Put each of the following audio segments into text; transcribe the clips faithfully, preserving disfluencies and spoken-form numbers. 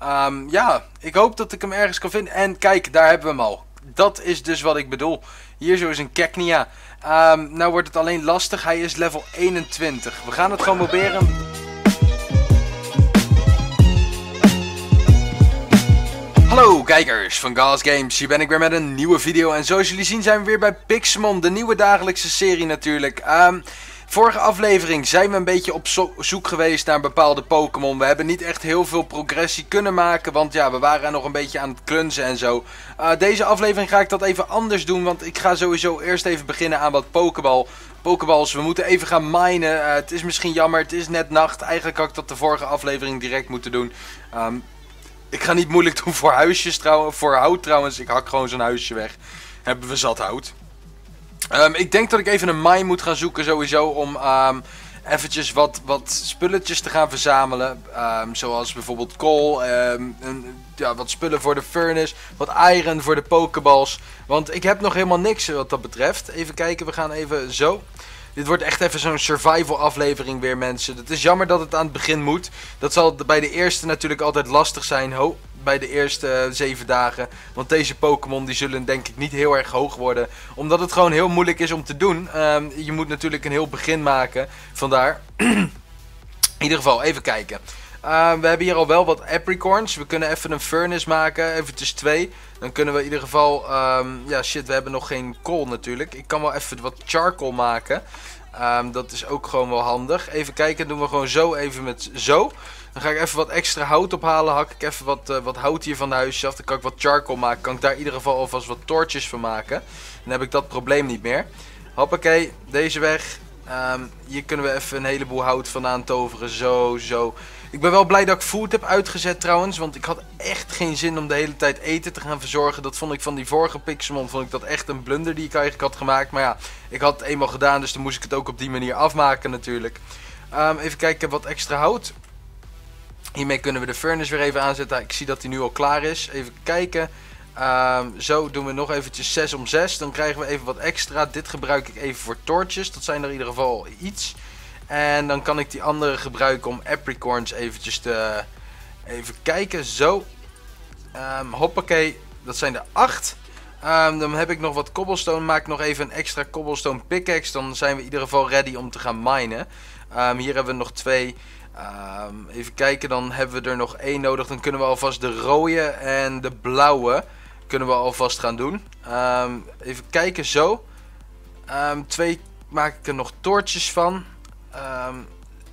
Um, ja, ik hoop dat ik hem ergens kan vinden. En kijk, daar hebben we hem al. Dat is dus wat ik bedoel. Hier zo is een Cacnea. Um, nou wordt het alleen lastig. Hij is level eenentwintig. We gaan het gewoon proberen. Hallo kijkers van Gaules Games, hier ben ik weer met een nieuwe video. En zoals jullie zien zijn we weer bij Pixelmon, de nieuwe dagelijkse serie natuurlijk. Um, vorige aflevering zijn we een beetje op zo zoek geweest naar bepaalde Pokémon. We hebben niet echt heel veel progressie kunnen maken, want ja, we waren nog een beetje aan het klunzen en zo. Uh, deze aflevering ga ik dat even anders doen, want ik ga sowieso eerst even beginnen aan wat Pokéball. Pokeballs, we moeten even gaan minen. Uh, het is misschien jammer, het is net nacht. Eigenlijk had ik dat de vorige aflevering direct moeten doen. Um, Ik ga niet moeilijk doen voor huisjes trouwens, voor hout trouwens. Ik hak gewoon zo'n huisje weg. Hebben we zat hout. Um, ik denk dat ik even een mine moet gaan zoeken sowieso om um, eventjes wat, wat spulletjes te gaan verzamelen. Um, zoals bijvoorbeeld kool, um, en, ja, wat spullen voor de furnace, wat iron voor de pokeballs. Want ik heb nog helemaal niks wat dat betreft. Even kijken, we gaan even zo. Dit wordt echt even zo'n survival aflevering weer, mensen. Het is jammer dat het aan het begin moet. Dat zal bij de eerste natuurlijk altijd lastig zijn. Ho, bij de eerste uh, zeven dagen. Want deze Pokémon die zullen denk ik niet heel erg hoog worden. Omdat het gewoon heel moeilijk is om te doen. Um, je moet natuurlijk een heel begin maken. Vandaar. In ieder geval, even kijken. Uh, we hebben hier al wel wat apricorns. We kunnen even een furnace maken. Eventjes twee. Dan kunnen we in ieder geval... Um, ja, shit, we hebben nog geen kool natuurlijk. Ik kan wel even wat charcoal maken. Um, dat is ook gewoon wel handig. Even kijken, doen we gewoon zo even met zo. Dan ga ik even wat extra hout ophalen. Hak ik even wat, uh, wat hout hier van de huisje af. Dan kan ik wat charcoal maken. Kan ik daar in ieder geval alvast wat torches van maken. Dan heb ik dat probleem niet meer. Hoppakee, deze weg. Um, hier kunnen we even een heleboel hout vandaan toveren. Zo, zo. Ik ben wel blij dat ik food heb uitgezet trouwens. Want ik had echt geen zin om de hele tijd eten te gaan verzorgen. Dat vond ik van die vorige Pixelmon. Vond ik dat echt een blunder die ik eigenlijk had gemaakt. Maar ja, ik had het eenmaal gedaan. Dus dan moest ik het ook op die manier afmaken natuurlijk. Um, even kijken, ik heb wat extra hout. Hiermee kunnen we de furnace weer even aanzetten. Ik zie dat die nu al klaar is. Even kijken. Um, zo doen we nog eventjes zes om zes. Dan krijgen we even wat extra. Dit gebruik ik even voor torches. Dat zijn er in ieder geval iets. En dan kan ik die andere gebruiken om apricorns eventjes te... Even kijken, zo. Um, hoppakee, dat zijn er acht. Um, dan heb ik nog wat cobblestone. Maak ik nog even een extra cobblestone pickaxe. Dan zijn we in ieder geval ready om te gaan minen. Um, hier hebben we nog twee. Um, even kijken, dan hebben we er nog één nodig. Dan kunnen we alvast de rode en de blauwe kunnen we alvast gaan doen. Um, even kijken, zo. Um, twee maak ik er nog torches van. Um,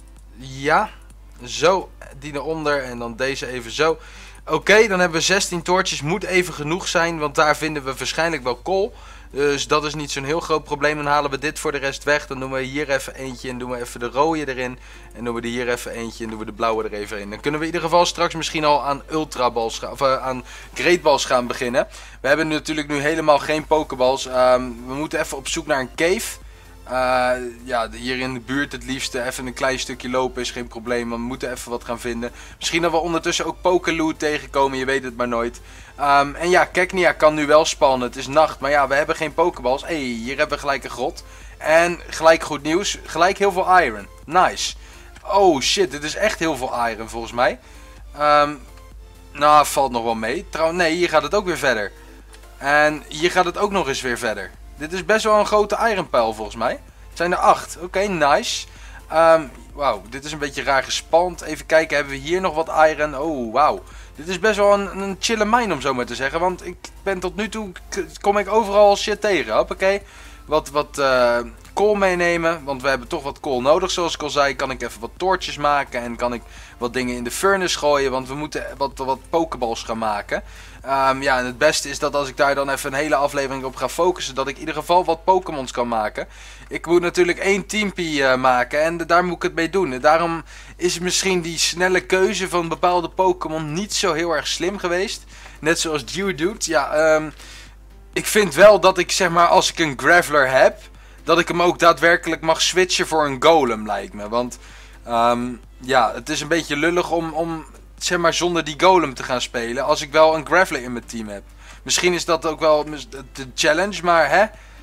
ja, zo, die eronder en dan deze even zo. Oké, okay, dan hebben we zestien torches, moet even genoeg zijn, want daar vinden we waarschijnlijk wel kool. Dus dat is niet zo'n heel groot probleem. Dan halen we dit voor de rest weg. Dan doen we hier even eentje en doen we even de rode erin. En doen we er hier even eentje en doen we de blauwe er even in. Dan kunnen we in ieder geval straks misschien al aan ultraballs gaan, of uh, aan great balls gaan beginnen. We hebben natuurlijk nu helemaal geen pokeballs. Um, we moeten even op zoek naar een cave. Uh, ja, hier in de buurt het liefste even een klein stukje lopen is geen probleem. We moeten even wat gaan vinden. Misschien dat we ondertussen ook Pokeloot tegenkomen, je weet het maar nooit. Um, en ja, Cacnea kan nu wel spannen. Het is nacht, maar ja, we hebben geen Pokeballs. Hé, hey, hier hebben we gelijk een grot. En gelijk goed nieuws, gelijk heel veel iron. Nice. Oh shit, dit is echt heel veel iron volgens mij. Um, nou, valt nog wel mee. Trouwens, nee, hier gaat het ook weer verder. En hier gaat het ook nog eens weer verder. Dit is best wel een grote ironpijl volgens mij. Het zijn er acht. Oké, okay, nice. Um, wauw, dit is een beetje raar gespand. Even kijken, hebben we hier nog wat iron? Oh, wauw. Dit is best wel een, een chille mine om zo maar te zeggen. Want ik ben tot nu toe, kom ik overal shit tegen. Hoppakee. Wat, wat uh, kool meenemen. Want we hebben toch wat kool nodig. Zoals ik al zei, kan ik even wat toortjes maken. En kan ik wat dingen in de furnace gooien. Want we moeten wat, wat pokeballs gaan maken. Um, ja, en het beste is dat als ik daar dan even een hele aflevering op ga focussen, dat ik in ieder geval wat Pokémons kan maken. Ik moet natuurlijk één teampie uh, maken en daar moet ik het mee doen. En daarom is misschien die snelle keuze van bepaalde Pokémon niet zo heel erg slim geweest. Net zoals Geodude. Ja, um, ik vind wel dat ik, zeg maar, als ik een Graveler heb, dat ik hem ook daadwerkelijk mag switchen voor een Golem, lijkt me. Want, um, ja, het is een beetje lullig om... om zeg maar zonder die golem te gaan spelen als ik wel een Graveler in mijn team heb. Misschien is dat ook wel de challenge, maar hè,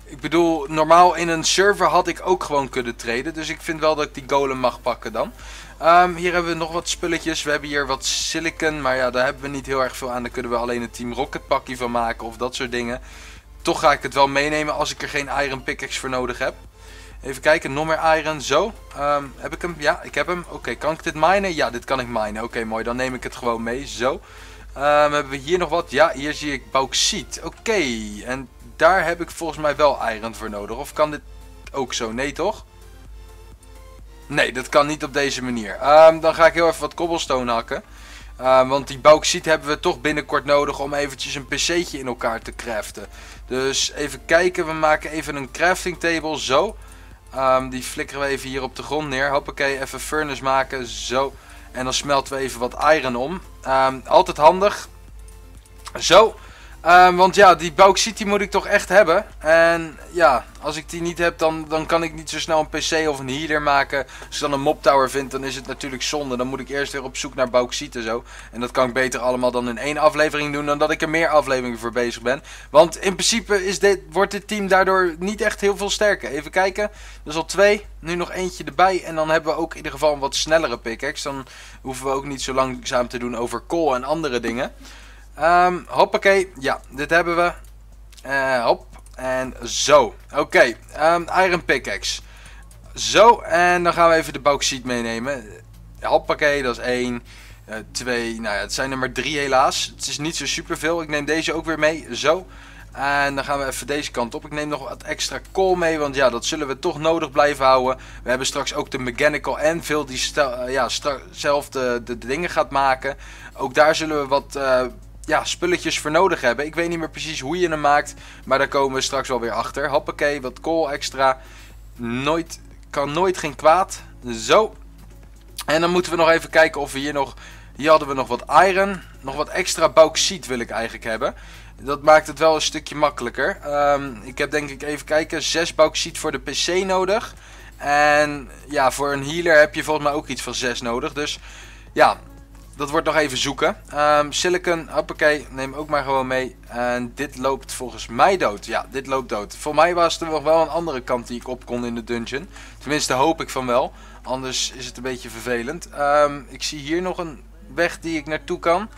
Ik bedoel, normaal in een server had ik ook gewoon kunnen traden. Dus ik vind wel dat ik die golem mag pakken dan. Um, hier hebben we nog wat spulletjes. We hebben hier wat silicon. Maar ja, daar hebben we niet heel erg veel aan. Daar kunnen we alleen een Team Rocket pakje van maken. Of dat soort dingen. Toch ga ik het wel meenemen als ik er geen iron pickaxe voor nodig heb. Even kijken, nog meer iron. Zo. Um, heb ik hem? Ja, ik heb hem. Oké, okay, kan ik dit minen? Ja, dit kan ik minen. Oké, okay, mooi. Dan neem ik het gewoon mee. Zo. Um, hebben we hier nog wat? Ja, hier zie ik bauxiet. Oké. Okay. En daar heb ik volgens mij wel iron voor nodig. Of kan dit ook zo? Nee, toch? Nee, dat kan niet op deze manier. Um, dan ga ik heel even wat cobblestone hakken. Uh, want die bauxiet hebben we toch binnenkort nodig om eventjes een pc'tje in elkaar te craften. Dus even kijken, we maken even een crafting table, zo. Um, die flikkeren we even hier op de grond neer. Hoppakee, even furnace maken, zo. En dan smelten we even wat iron om. Um, altijd handig. Zo. Um, want ja, die bauxiet die moet ik toch echt hebben. En ja, als ik die niet heb, dan, dan kan ik niet zo snel een pc of een healer maken. Als ik dan een mob tower vind, dan is het natuurlijk zonde. Dan moet ik eerst weer op zoek naar bauxiet en zo. En dat kan ik beter allemaal dan in één aflevering doen, dan dat ik er meer afleveringen voor bezig ben. Want in principe is dit, wordt dit team daardoor niet echt heel veel sterker. Even kijken, dat is al twee. Nu nog eentje erbij. En dan hebben we ook in ieder geval een wat snellere pickaxe. Dan hoeven we ook niet zo langzaam te doen over kool en andere dingen. Um, hoppakee, ja, dit hebben we. Uh, hop, en zo. Oké, okay. um, iron pickaxe. Zo, en dan gaan we even de bauxiet meenemen. Hoppakee, dat is één, uh, twee, nou ja, het zijn er maar drie helaas. Het is niet zo superveel. Ik neem deze ook weer mee, zo. En dan gaan we even deze kant op. Ik neem nog wat extra kool mee, want ja, dat zullen we toch nodig blijven houden. We hebben straks ook de mechanical anvil die uh, ja, zelf de, de, de dingen gaat maken. Ook daar zullen we wat... Uh, Ja, spulletjes voor nodig hebben. Ik weet niet meer precies hoe je hem maakt. Maar daar komen we straks wel weer achter. Hoppakee, wat kool extra. Nooit, kan nooit geen kwaad. Zo. En dan moeten we nog even kijken of we hier nog... Hier hadden we nog wat iron. Nog wat extra bauxiet wil ik eigenlijk hebben. Dat maakt het wel een stukje makkelijker. Um, ik heb denk ik even kijken. zes bauxiet voor de pc nodig. En ja, voor een healer heb je volgens mij ook iets van zes nodig. Dus ja... Dat wordt nog even zoeken. Um, silicon, hoppakee, neem ook maar gewoon mee. En dit loopt volgens mij dood. Ja, dit loopt dood. Voor mij was er nog wel een andere kant die ik op kon in de dungeon. Tenminste hoop ik van wel. Anders is het een beetje vervelend. Um, ik zie hier nog een weg die ik naartoe kan.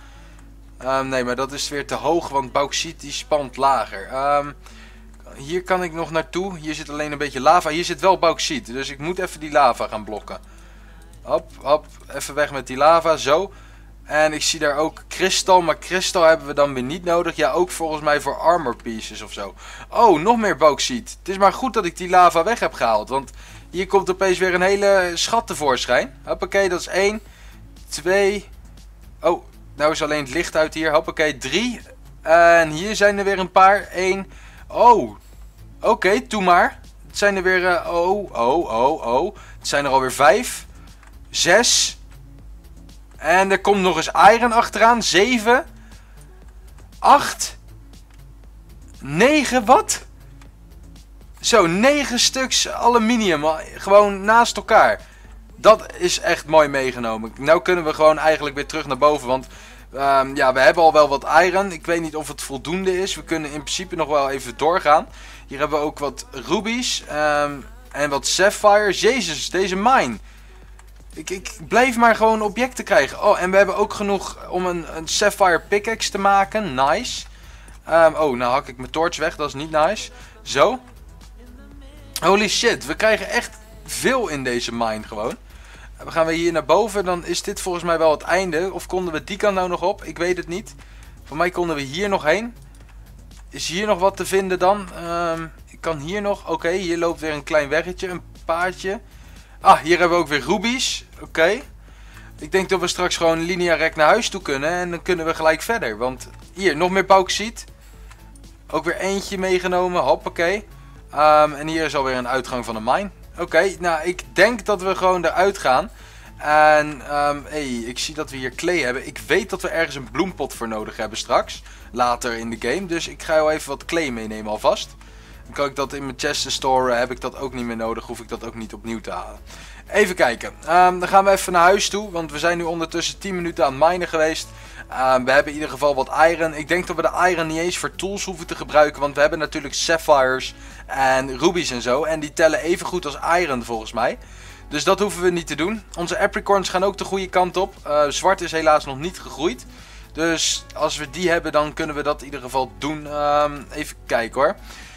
Um, nee, maar dat is weer te hoog, want bauxiet die spant lager. Um, hier kan ik nog naartoe. Hier zit alleen een beetje lava. Hier zit wel bauxiet, dus ik moet even die lava gaan blokken. Hop, hop, even weg met die lava, zo. En ik zie daar ook kristal, maar kristal hebben we dan weer niet nodig. Ja, ook volgens mij voor armor pieces of zo. Oh, nog meer bauxiet. Het is maar goed dat ik die lava weg heb gehaald, want hier komt opeens weer een hele schat tevoorschijn. Hoppakee, dat is één, twee. Oh, nou is alleen het licht uit hier. Hoppakee, drie. En hier zijn er weer een paar. één. Oh, oké, okay, doe maar. Het zijn er weer, uh, oh, oh, oh, oh. Het zijn er alweer vijf. zes. En er komt nog eens iron achteraan. zeven. acht. negen. Wat? Zo, negen stuks aluminium. Gewoon naast elkaar. Dat is echt mooi meegenomen. Nou kunnen we gewoon eigenlijk weer terug naar boven. Want um, ja, we hebben al wel wat iron. Ik weet niet of het voldoende is. We kunnen in principe nog wel even doorgaan. Hier hebben we ook wat rubies. Um, en wat sapphires. Jezus, deze mine. Ik, ik blijf maar gewoon objecten krijgen. Oh, en we hebben ook genoeg om een, een sapphire pickaxe te maken. Nice. Um, oh, nou hak ik mijn torch weg. Dat is niet nice. Zo. Holy shit. We krijgen echt veel in deze mine gewoon. We gaan we hier naar boven. Dan is dit volgens mij wel het einde. Of konden we die kant nou nog op? Ik weet het niet. Voor mij konden we hier nog heen. Is hier nog wat te vinden dan? Um, ik kan hier nog. Oké, okay, hier loopt weer een klein weggetje. Een paadje. Ah, hier hebben we ook weer rubies. Oké. Okay. Ik denk dat we straks gewoon linea rect naar huis toe kunnen. En dan kunnen we gelijk verder. Want hier, nog meer bauxiet. Ook weer eentje meegenomen. Hoppakee. Um, en hier is alweer een uitgang van de mine. Oké, okay, nou ik denk dat we gewoon eruit gaan. En um, hey, ik zie dat we hier clay hebben. Ik weet dat we ergens een bloempot voor nodig hebben straks. Later in de game. Dus ik ga wel even wat clay meenemen alvast. Dan kan ik dat in mijn chesten storen. Heb ik dat ook niet meer nodig. Hoef ik dat ook niet opnieuw te halen. Even kijken. Um, dan gaan we even naar huis toe. Want we zijn nu ondertussen tien minuten aan het minen geweest. Um, we hebben in ieder geval wat iron. Ik denk dat we de iron niet eens voor tools hoeven te gebruiken. Want we hebben natuurlijk sapphires en rubies en zo. En die tellen even goed als iron volgens mij. Dus dat hoeven we niet te doen. Onze apricorns gaan ook de goede kant op. Uh, zwart is helaas nog niet gegroeid. Dus als we die hebben, dan kunnen we dat in ieder geval doen. Um, even kijken hoor.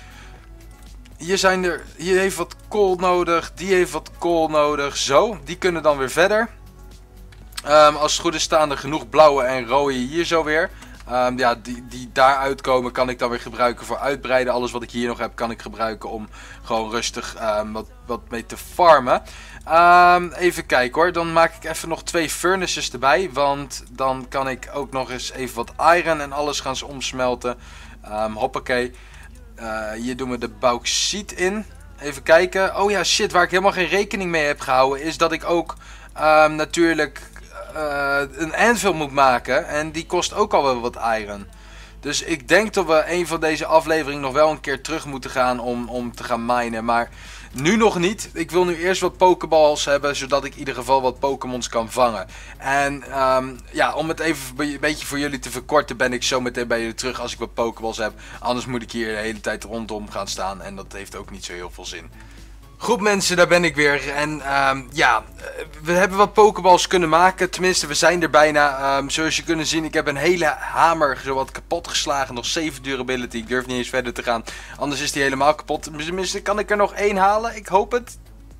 Hier, zijn er, hier heeft wat kool nodig. Die heeft wat kool nodig. Zo, die kunnen dan weer verder. Um, als het goed is staan er genoeg blauwe en rode hier zo weer. Um, ja, die, die daar uitkomen kan ik dan weer gebruiken voor uitbreiden. Alles wat ik hier nog heb kan ik gebruiken om gewoon rustig um, wat, wat mee te farmen. Um, even kijken hoor, dan maak ik even nog twee furnaces erbij. Want dan kan ik ook nog eens even wat iron en alles gaan omsmelten. Um, hoppakee. Uh, hier doen we de bauxiet in. Even kijken. Oh ja, shit, waar ik helemaal geen rekening mee heb gehouden is dat ik ook um, natuurlijk uh, een anvil moet maken. En die kost ook al wel wat iron. Dus ik denk dat we een van deze afleveringen nog wel een keer terug moeten gaan om, om te gaan minen. Maar nu nog niet. Ik wil nu eerst wat pokeballs hebben, zodat ik in ieder geval wat Pokémons kan vangen. En um, ja, om het even een beetje voor jullie te verkorten, ben ik zo meteen bij jullie terug als ik wat pokeballs heb. Anders moet ik hier de hele tijd rondom gaan staan en dat heeft ook niet zo heel veel zin. Goed mensen, daar ben ik weer. En um, ja, we hebben wat pokeballs kunnen maken. Tenminste, we zijn er bijna. Um, zoals je kunt zien, ik heb een hele hamer zowat kapot geslagen. Nog zeven durability. Ik durf niet eens verder te gaan. Anders is die helemaal kapot. Tenminste, kan ik er nog één halen? Ik hoop het.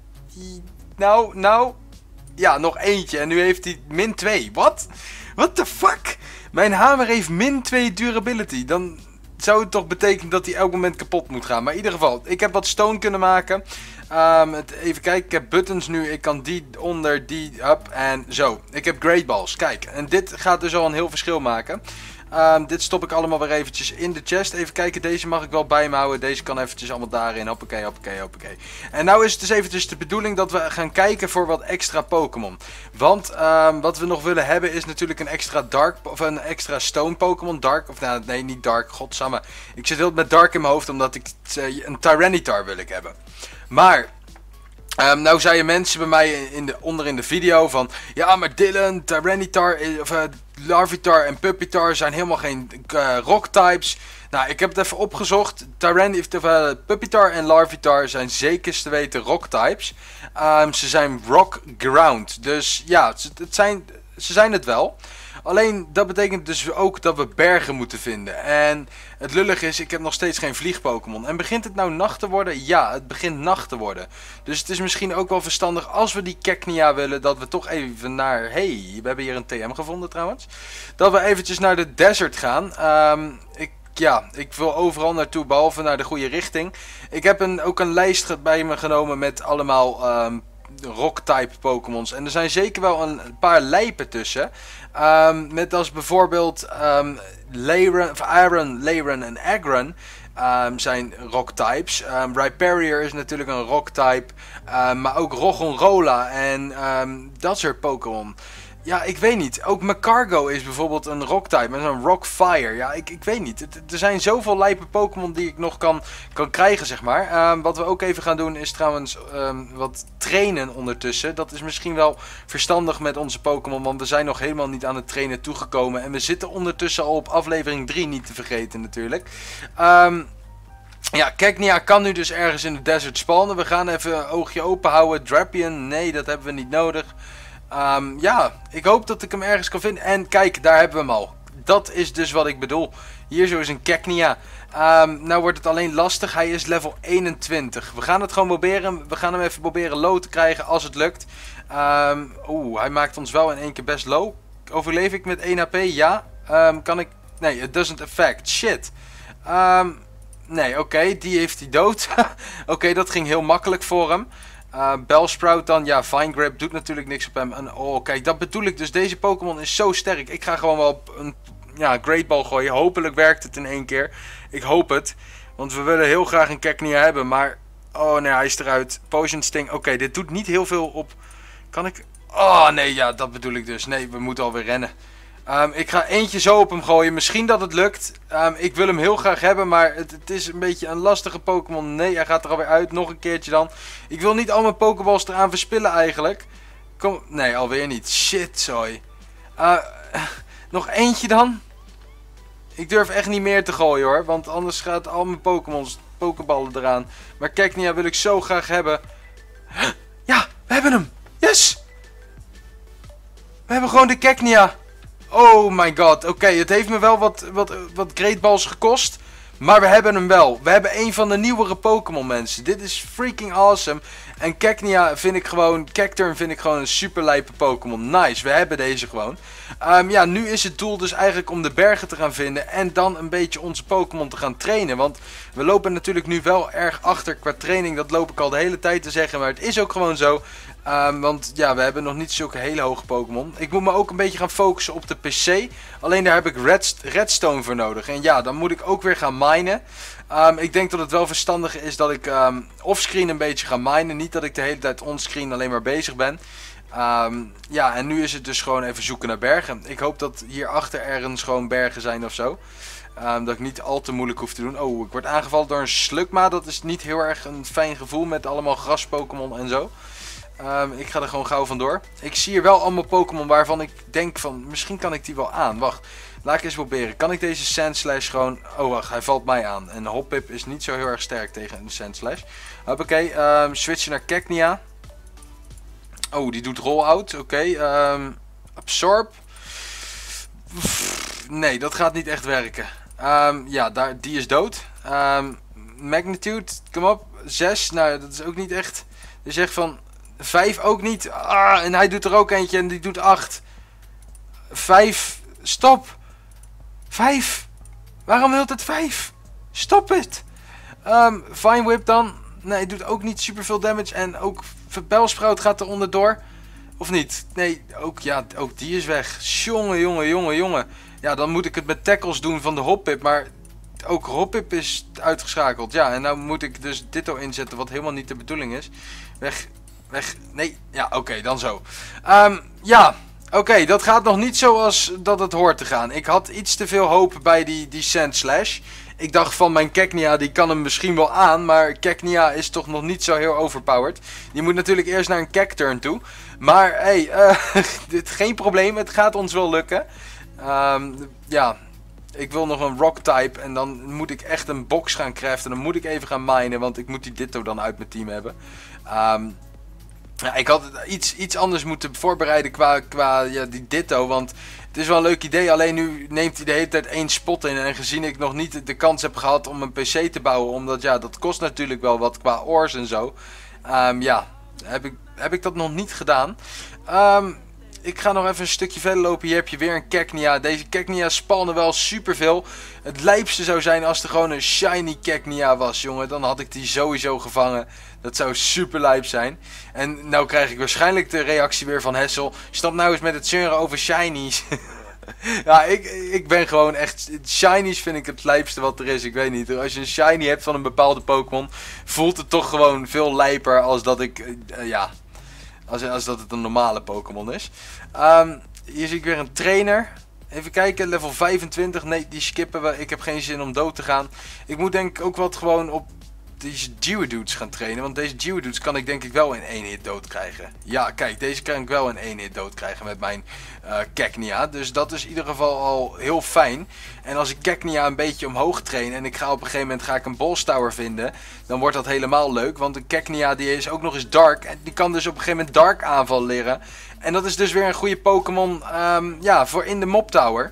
Nou, nou. Ja, nog eentje. En nu heeft hij min twee. Wat? What the fuck? Mijn hamer heeft min twee durability. Dan zou het toch betekenen dat hij elk moment kapot moet gaan. Maar in ieder geval, ik heb wat stone kunnen maken. Um, het, even kijken, ik heb buttons nu. Ik kan die onder, die, up en zo. Ik heb great balls, kijk. En dit gaat dus al een heel verschil maken. Um, dit stop ik allemaal weer eventjes in de chest. Even kijken, deze mag ik wel bij me houden. Deze kan eventjes allemaal daarin. Hoppakee, hoppakee, hoppakee. En nou is het dus eventjes de bedoeling dat we gaan kijken voor wat extra Pokémon. Want um, wat we nog willen hebben is natuurlijk een extra dark, of een extra stone Pokémon. Dark, of nou, nee, niet dark, godsamme. Ik zit heel met dark in mijn hoofd omdat ik uh, een Tyranitar wil ik hebben. Maar Um, nou zeiden mensen bij mij in de, onder in de video van, ja maar Dylan, Tyranitar, of uh, Larvitar en Pupitar zijn helemaal geen uh, rock types. Nou, ik heb het even opgezocht. Tyranitar, uh, Pupitar en Larvitar zijn zeker te weten rock types. Um, ze zijn rock ground. Dus ja, het zijn, ze zijn het wel. Alleen dat betekent dus ook dat we bergen moeten vinden. En het lullige is, ik heb nog steeds geen vlieg-Pokémon. En begint het nou nacht te worden? Ja, het begint nacht te worden. Dus het is misschien ook wel verstandig als we die Cacnea willen, dat we toch even naar... Hey, we hebben hier een T M gevonden trouwens. Dat we eventjes naar de desert gaan. Um, ik... Ja, ik wil overal naartoe, behalve naar de goede richting. Ik heb een, ook een lijst bij me genomen met allemaal um, rock-type Pokémons. En er zijn zeker wel een paar lijpen tussen. Um, met als bijvoorbeeld um, Laren, of Iron, Laren en Aggron. Um, zijn rock types. Um, Rhyperior is natuurlijk een rock type. Um, maar ook Roggenrola en um, dat soort Pokémon. Ja, ik weet niet. Ook Magcargo is bijvoorbeeld een rock type met een rock fire. Ja, ik, ik weet niet. Er zijn zoveel lijpe Pokémon die ik nog kan, kan krijgen, zeg maar. Um, wat we ook even gaan doen is trouwens um, wat trainen ondertussen. Dat is misschien wel verstandig met onze Pokémon, want we zijn nog helemaal niet aan het trainen toegekomen. En we zitten ondertussen al op aflevering drie, niet te vergeten natuurlijk. Um, Ja, Cacnea kan nu dus ergens in de desert spawnen. We gaan even een oogje open houden. Drapion, nee, dat hebben we niet nodig. Um, ja, ik hoop dat ik hem ergens kan vinden. En kijk, daar hebben we hem al. Dat is dus wat ik bedoel. Hier zo is een Cacnea. Um, nou wordt het alleen lastig. Hij is level eenentwintig. We gaan het gewoon proberen. We gaan hem even proberen low te krijgen als het lukt. Um, Oeh, hij maakt ons wel in één keer best low. Overleef ik met één H P? Ja. Um, kan ik... Nee, it doesn't affect. Shit. Um, nee, oké. Okay, die heeft hij dood. Oké, okay, dat ging heel makkelijk voor hem. Uh, Bellsprout dan, ja, Vine Grip doet natuurlijk niks op hem. En, oh, kijk, dat bedoel ik dus. Deze Pokémon is zo sterk. Ik ga gewoon wel een ja, Great Ball gooien. Hopelijk werkt het in één keer. Ik hoop het. Want we willen heel graag een Cacnea hebben. Maar, oh nee, hij is eruit. Potion Sting. Oké, okay, dit doet niet heel veel op... Kan ik... Oh nee, ja, dat bedoel ik dus. Nee, we moeten alweer rennen. Um, ik ga eentje zo op hem gooien. Misschien dat het lukt. Um, ik wil hem heel graag hebben, maar het, het is een beetje een lastige Pokémon. Nee, hij gaat er alweer uit. Nog een keertje dan. Ik wil niet al mijn Pokéballs eraan verspillen eigenlijk. Kom, nee, alweer niet. Shit, sorry. Uh, nog eentje dan. Ik durf echt niet meer te gooien hoor. Want anders gaat al mijn Pokémons, Pokéballen eraan. Maar Cacnea wil ik zo graag hebben. Ja, we hebben hem. Yes. We hebben gewoon de Cacnea. Oh my god. Oké, okay, het heeft me wel wat, wat, wat Great Balls gekost. Maar we hebben hem wel. We hebben een van de nieuwere Pokémon, mensen. Dit is freaking awesome. En Cacnea vind ik gewoon... Cacturne vind ik gewoon een super lijpe Pokémon. Nice, we hebben deze gewoon. Um, ja, nu is het doel dus eigenlijk om de bergen te gaan vinden. En dan een beetje onze Pokémon te gaan trainen. Want we lopen natuurlijk nu wel erg achter qua training. Dat loop ik al de hele tijd te zeggen. Maar het is ook gewoon zo. Um, want ja, we hebben nog niet zulke hele hoge Pokémon. Ik moet me ook een beetje gaan focussen op de P C. Alleen daar heb ik red, redstone voor nodig. En ja, dan moet ik ook weer gaan minen. Um, ik denk dat het wel verstandig is dat ik um, offscreen een beetje ga minen. Niet dat ik de hele tijd onscreen alleen maar bezig ben. Um, ja, en nu is het dus gewoon even zoeken naar bergen. Ik hoop dat hierachter ergens gewoon bergen zijn of zo. Um, dat ik niet al te moeilijk hoef te doen. Oh, ik word aangevallen door een Slugma. Dat is niet heel erg een fijn gevoel met allemaal gras-Pokémon en zo. Um, ik ga er gewoon gauw vandoor. Ik zie hier wel allemaal Pokémon waarvan ik denk van... Misschien kan ik die wel aan. Wacht. Laat ik eens proberen. Kan ik deze Sandslash gewoon... Oh wacht, hij valt mij aan. En Hoppip is niet zo heel erg sterk tegen een Sandslash. Hoppakee. Um, switchen naar Cacnea. Oh, die doet roll-out. Oké. Okay. Um, absorb. Pff, nee, dat gaat niet echt werken. Um, ja, daar, die is dood. Um, magnitude. Kom op. zes. Nou, dat is ook niet echt... Je zegt van... vijf ook niet. Ah, en hij doet er ook eentje en die doet acht. vijf. Stop. vijf. Waarom wilt het vijf? Stop het. Um, Vine Whip dan. Nee, doet ook niet super veel damage. En ook Bellsprout gaat er onderdoor. Of niet? Nee, ook, ja, ook die is weg. Jongen, jongen, jongen, jongen. Ja, dan moet ik het met tackles doen van de Hoppip. Maar ook Hoppip is uitgeschakeld. Ja, en nou moet ik dus Ditto inzetten. Wat helemaal niet de bedoeling is. Weg. Weg. Nee. Ja, oké. Okay, dan zo. Um, ja. Oké. Okay, dat gaat nog niet zoals dat het hoort te gaan. Ik had iets te veel hoop bij die, die Sandslash. Ik dacht van mijn Cacnea, die kan hem misschien wel aan. Maar Cacnea is toch nog niet zo heel overpowered. Die moet natuurlijk eerst naar een Cacturne toe. Maar, hé. Hey, uh, dit, geen probleem. Het gaat ons wel lukken. Um, ja. Ik wil nog een rock type. En dan moet ik echt een box gaan craften. Dan moet ik even gaan minen. Want ik moet die Ditto dan uit mijn team hebben. Um, Ja, ik had iets, iets anders moeten voorbereiden qua, qua ja, die Ditto, want het is wel een leuk idee, alleen nu neemt hij de hele tijd één spot in en gezien ik nog niet de kans heb gehad om een P C te bouwen, omdat ja, dat kost natuurlijk wel wat qua ores en zo. Um, ja, heb ik, heb ik dat nog niet gedaan. Um, ik ga nog even een stukje verder lopen. Hier heb je weer een Cacnea. Deze Cacnea spannen wel superveel. Het lijpste zou zijn als er gewoon een shiny Cacnea was, jongen. Dan had ik die sowieso gevangen. Dat zou super lijp zijn. En nou krijg ik waarschijnlijk de reactie weer van Hessel. Stop nou eens met het zeuren over shinies. Ja, ik, ik ben gewoon echt... Shinies vind ik het lijpste wat er is. Ik weet niet. Als je een shiny hebt van een bepaalde Pokémon, voelt het toch gewoon veel lijper als dat ik... Uh, ja... Als, als dat het een normale Pokémon is. Um, hier zie ik weer een trainer. Even kijken, level vijfentwintig. Nee, die skippen we. Ik heb geen zin om dood te gaan. Ik moet denk ik ook wat gewoon op deze Geodudes gaan trainen. Want deze Geodudes kan ik denk ik wel in één hit dood krijgen. Ja, kijk, deze kan ik wel in één hit dood krijgen met mijn uh, Cacnea. Dus dat is in ieder geval al heel fijn. En als ik Cacnea een beetje omhoog train en ik ga op een gegeven moment ga ik een Boss Tower vinden, dan wordt dat helemaal leuk. Want een Cacnea die is ook nog eens Dark. En die kan dus op een gegeven moment Dark aanval leren. En dat is dus weer een goede Pokémon um, ja, voor in de Mob Tower.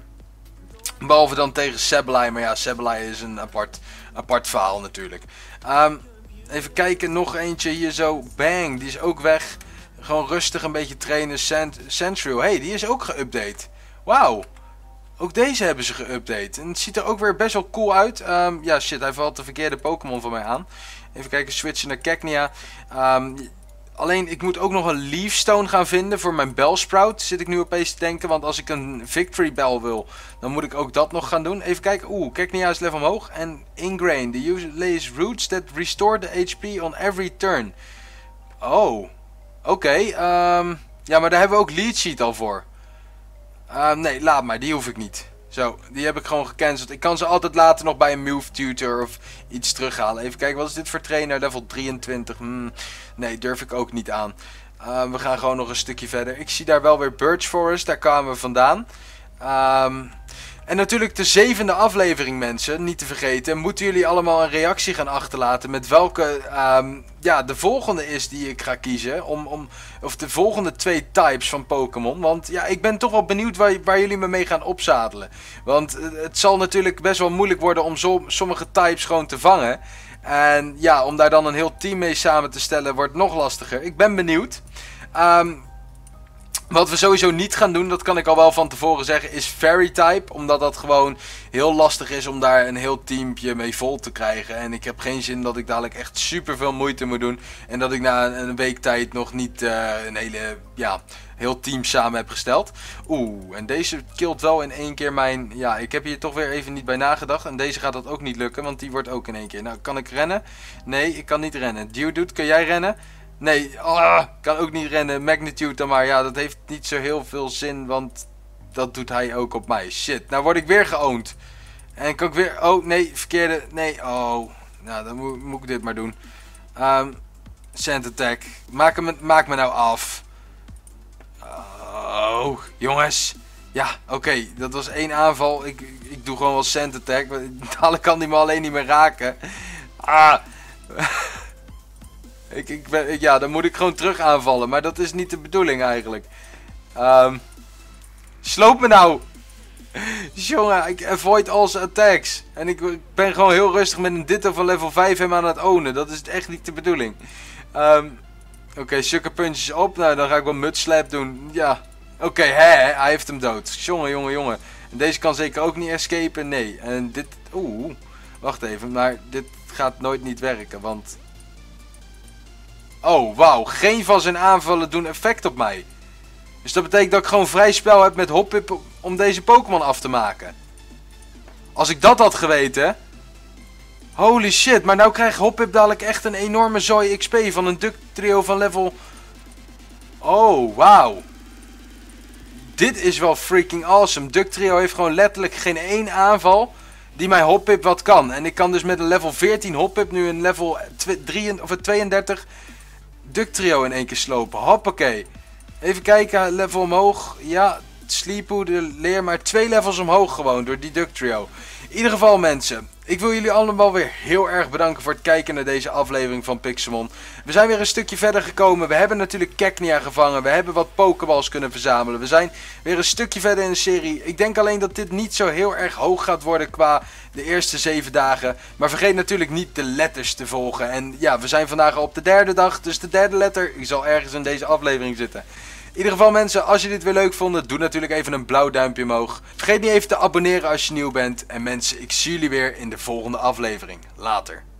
Behalve dan tegen Sableye. Maar ja, Sableye is een apart, apart verhaal natuurlijk. Um, even kijken, nog eentje hier zo. Bang, die is ook weg. Gewoon rustig een beetje trainen. Sand, Sandshrew, hey, die is ook geüpdate. Wauw. Ook deze hebben ze geüpdate. En het ziet er ook weer best wel cool uit. Um, ja, shit, hij valt de verkeerde Pokémon van mij aan. Even kijken, switchen naar Cacnea. Um, Alleen, ik moet ook nog een Leafstone gaan vinden voor mijn Bellsprout. Zit ik nu opeens te denken. Want als ik een Victory Bell wil, dan moet ik ook dat nog gaan doen. Even kijken. Oeh, Cacnea is level omhoog. En Ingrain. The user lays roots that restore the H P on every turn. Oh. Oké. Okay, um, ja, maar daar hebben we ook Lead Sheet al voor. Uh, nee, laat maar. Die hoef ik niet. Zo, die heb ik gewoon gecanceld. Ik kan ze altijd later nog bij een Move Tutor of iets terughalen. Even kijken, wat is dit voor trainer? Level drieëntwintig. Hmm, nee, durf ik ook niet aan. Uh, we gaan gewoon nog een stukje verder. Ik zie daar wel weer Birch Forest. Daar kwamen we vandaan. Um, en natuurlijk de zevende aflevering, mensen. Niet te vergeten. Moeten jullie allemaal een reactie gaan achterlaten. Met welke um, ja, de volgende is die ik ga kiezen. Om, om, of de volgende twee types van Pokémon. Want ja, ik ben toch wel benieuwd waar, waar jullie me mee gaan opzadelen. Want het zal natuurlijk best wel moeilijk worden om zo, sommige types gewoon te vangen. En ja, om daar dan een heel team mee samen te stellen wordt nog lastiger. Ik ben benieuwd. Um, Wat we sowieso niet gaan doen, dat kan ik al wel van tevoren zeggen, is Fairy type. Omdat dat gewoon heel lastig is om daar een heel teampje mee vol te krijgen. En ik heb geen zin dat ik dadelijk echt super veel moeite moet doen. En dat ik na een week tijd nog niet uh, een hele, ja, heel team samen heb gesteld. Oeh, en deze killt wel in één keer mijn, ja, ik heb hier toch weer even niet bij nagedacht. En deze gaat dat ook niet lukken, want die wordt ook in één keer. Nou, kan ik rennen? Nee, ik kan niet rennen. Geodude, kun jij rennen? Nee, oh, kan ook niet rennen. Magnitude dan maar. Ja, dat heeft niet zo heel veel zin, want dat doet hij ook op mij. Shit, nou word ik weer geowned. En kan ik weer... Oh, nee, verkeerde... Nee, oh. Nou, dan moet, moet ik dit maar doen. Um, Sand Attack. Maak, hem, maak me nou af. Oh, jongens. Ja, oké. Okay, dat was één aanval. Ik, ik doe gewoon wel Sand Attack. Dadelijk kan hij me alleen niet meer raken. Ah. Ik, ik ben, ja, dan moet ik gewoon terug aanvallen. Maar dat is niet de bedoeling eigenlijk. Um, sloop me nou. Jongen, ik avoid all zijn attacks. En ik, ik ben gewoon heel rustig met een Ditto van level vijf hem aan het ownen. Dat is echt niet de bedoeling. Um, Oké, okay, Sucker Punch is op. Nou, dan ga ik wel Mudslap doen. Ja. Oké, okay, hè, hij heeft hem dood. Jongen, jongen, jongen. En deze kan zeker ook niet escapen. Nee. En dit... Oeh. Wacht even. Maar dit gaat nooit niet werken. Want... Oh, wauw. Geen van zijn aanvallen doen effect op mij. Dus dat betekent dat ik gewoon vrij spel heb met Hoppip om deze Pokémon af te maken. Als ik dat had geweten... Holy shit, maar nou krijgt Hoppip dadelijk echt een enorme zooi X P van een Dugtrio van level... Oh, wauw. Dit is wel freaking awesome. Dugtrio heeft gewoon letterlijk geen één aanval die mij Hoppip wat kan. En ik kan dus met een level veertien Hoppip nu een level tweeëndertig Dugtrio in één keer slopen. Hoppakee. Even kijken, level omhoog. Ja, Sleepoo, de leer maar twee levels omhoog gewoon door die Dugtrio. In ieder geval mensen, ik wil jullie allemaal weer heel erg bedanken voor het kijken naar deze aflevering van Pixelmon. We zijn weer een stukje verder gekomen. We hebben natuurlijk Cacnea gevangen. We hebben wat Pokéballs kunnen verzamelen. We zijn weer een stukje verder in de serie. Ik denk alleen dat dit niet zo heel erg hoog gaat worden qua de eerste zeven dagen. Maar vergeet natuurlijk niet de letters te volgen. En ja, we zijn vandaag al op de derde dag. Dus de derde letter die zal ergens in deze aflevering zitten. In ieder geval mensen, als je dit weer leuk vonden, doe natuurlijk even een blauw duimpje omhoog. Vergeet niet even te abonneren als je nieuw bent. En mensen, ik zie jullie weer in de volgende aflevering. Later.